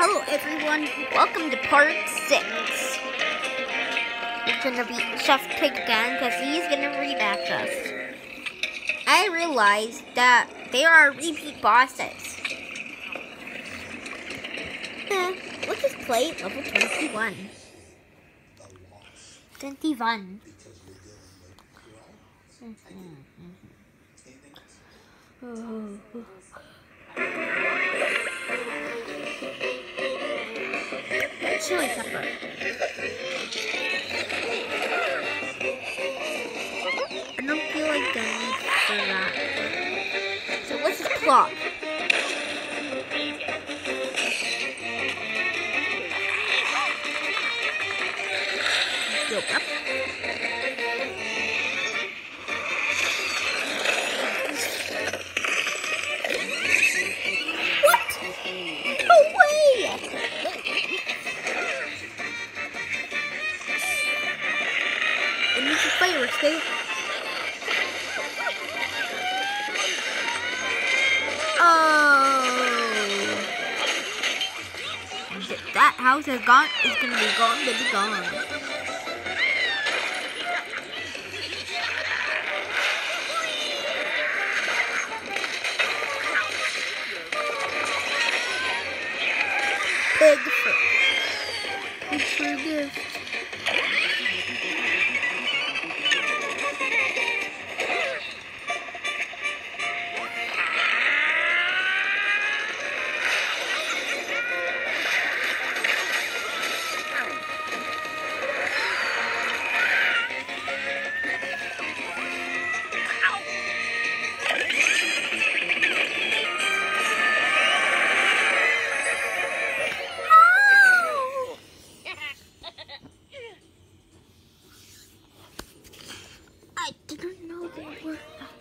Hello everyone, welcome to part 6. It's gonna be Chef Pig again because he's gonna rematch us. I realized that they are repeat bosses. Let's just play level 21. 21. Chili pepper. I don't feel like the need for that. So let's just plot. Go up. What? No way! It needs a fireworks, babe. Oh! That house is gone. Is gonna be gone, baby, gone. Pig for gift. I didn't know they were.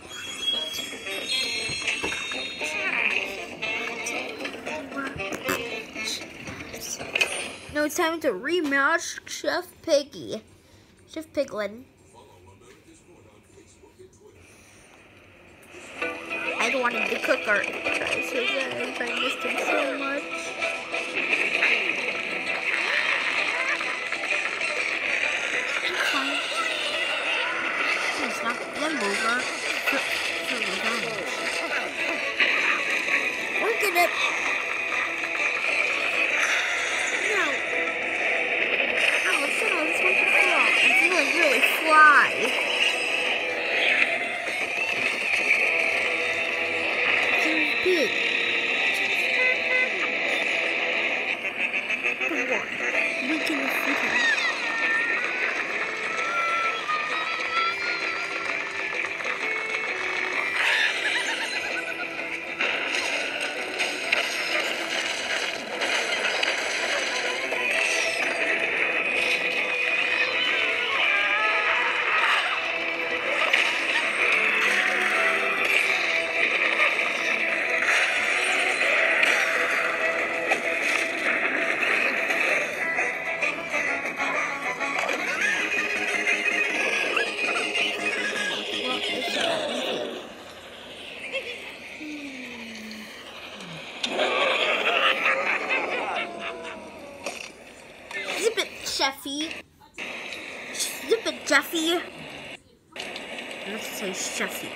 No, it's time to rematch Chef Piggy. Chef Piglin. I don't want him to cook our guys. I missed him so much. It's fine. It's not them over. Look at it. No. Oh, it's not. It's like a frog. It's like really fly. It's big. Come on. We can defeat him. Zip it, Chefy. Zip it, Jeffy. Let's say Chefy.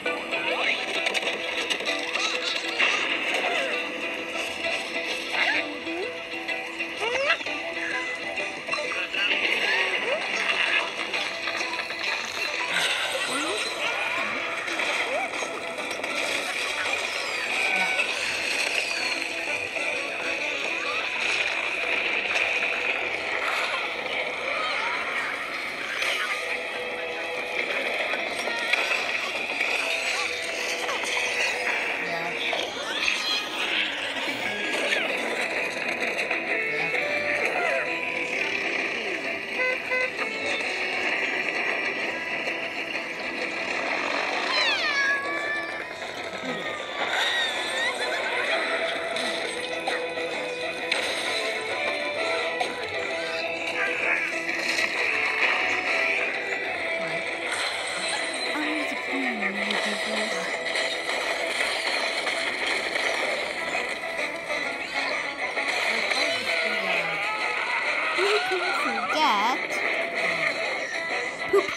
that. Poop.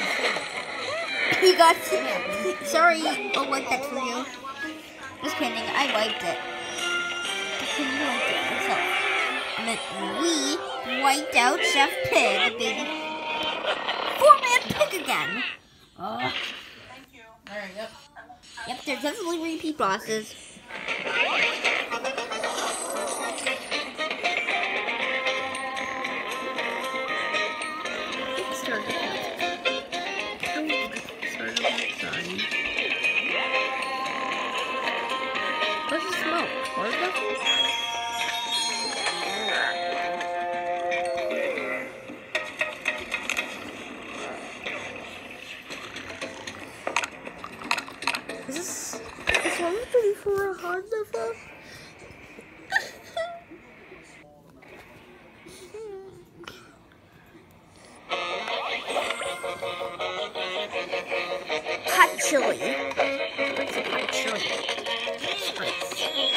He got. Sorry. Oh, what? That's for you. Just kidding. I wiped it. You wiped it yourself. I meant we wiped out Chef Pig, baby. 4-man pig again. Thank you. Alright, yep. Yep, there's definitely repeat bosses. What's the smoke? What is that? Is one ready for a hard level? Hot chili. Where's the hot chili? Spritz.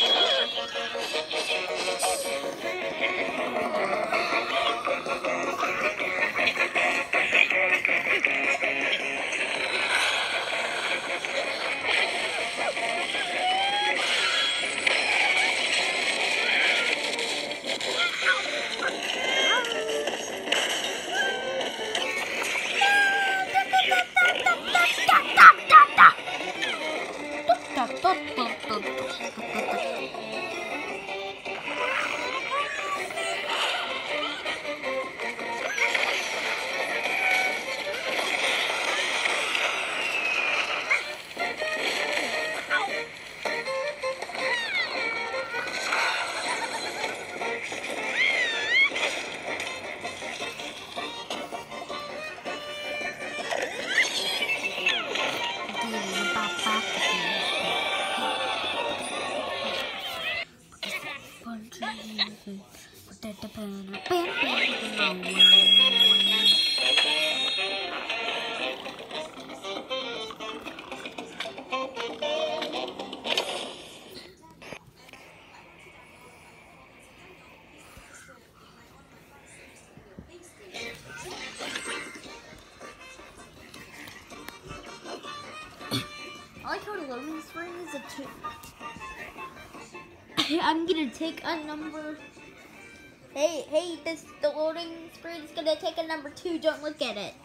I like how the loading screen is a 2. I'm gonna take a number. Hey, the loading screen is gonna take a number 2. Don't look at it.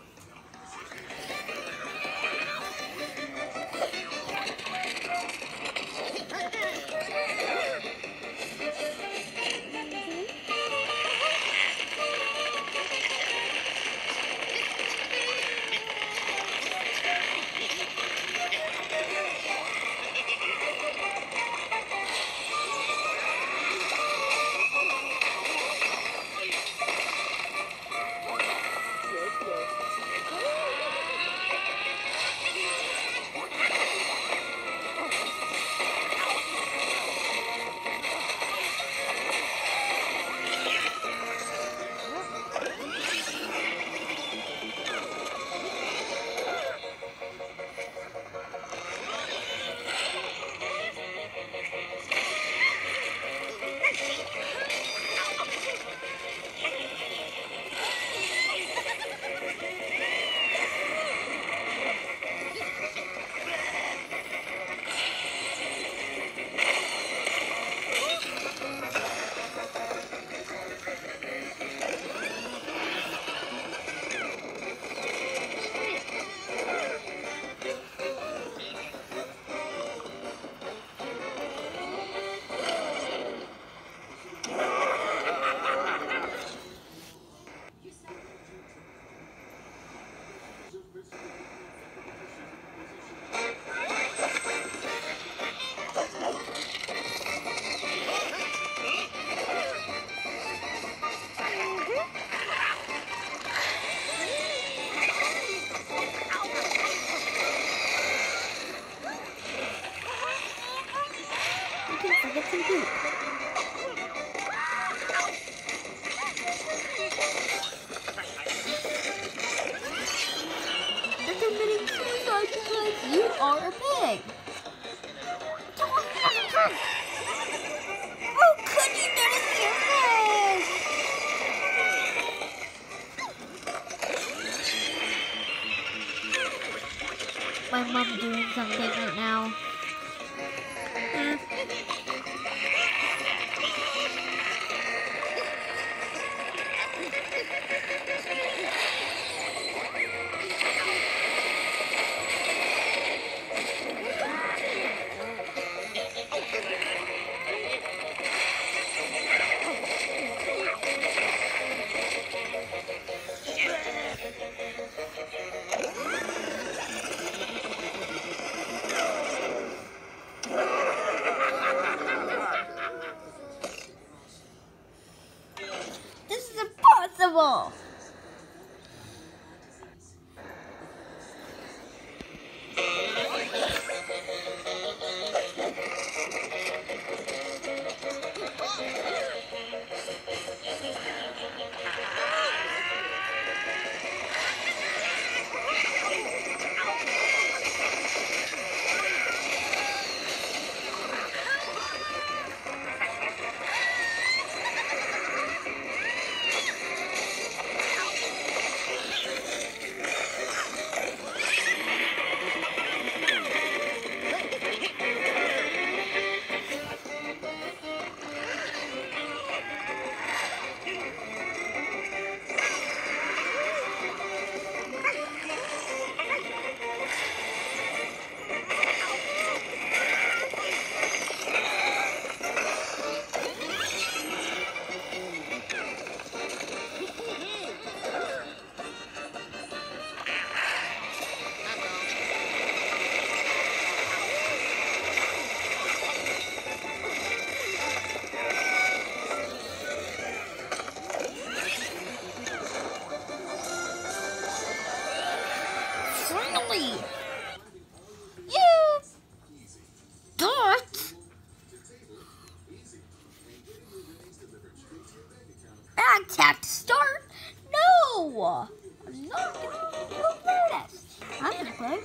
ball. Finally! You dirt! I tapped start? No! I'm not gonna play this. I'm gonna play.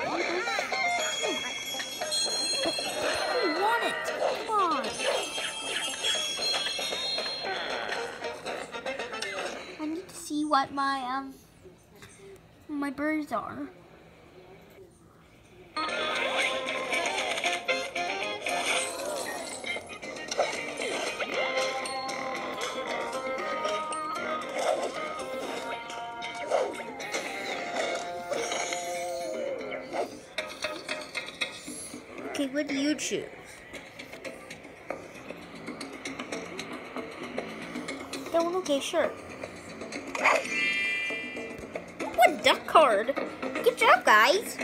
I want it. Come on. I need to see what my birds are. Okay, what do you choose? That one? Okay, sure. What duck card? Good job, guys.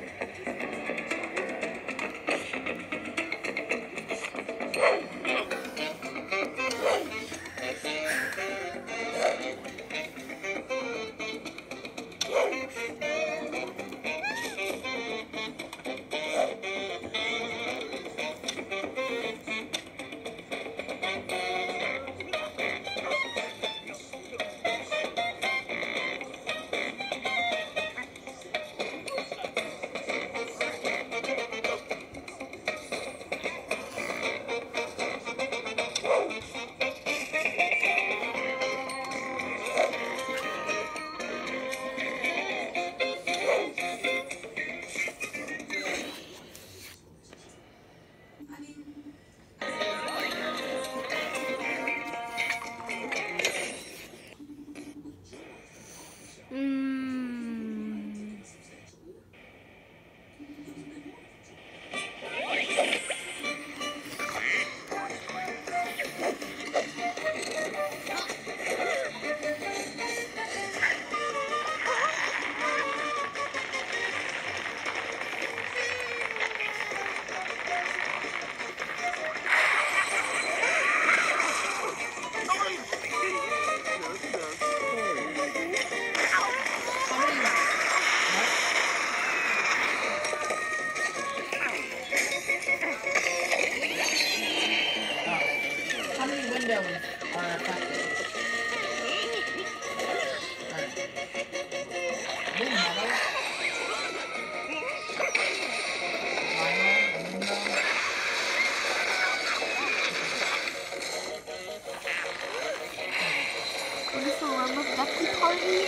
Ducky party?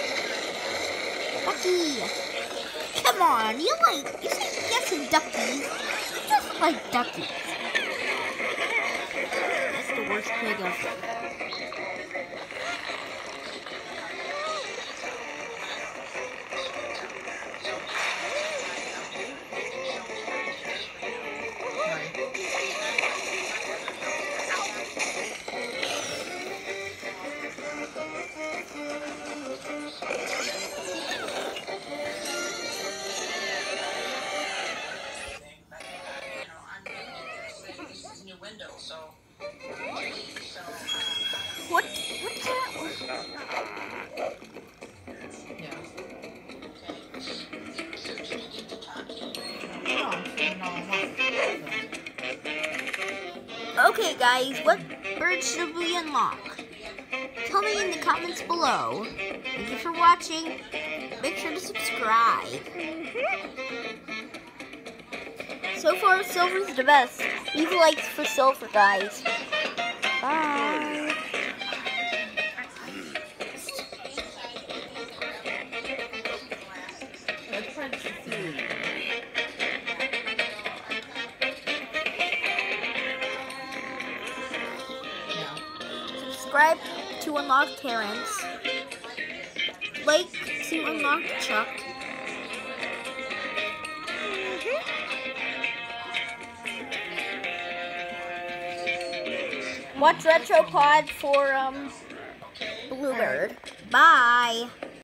Ducky! Come on, you say yes to duckies. You just like duckies. That's the worst pig ever. Window, so Okay, guys, what bird should we unlock? Tell me in the comments below. Thank you for watching. Make sure to subscribe. So far, silver's the best. Leave likes for silver, guys. Bye. Let's try this to see. Subscribe to unlock Terrence. Like to unlock Chuck. Watch Retropod for Bluebird. Bye.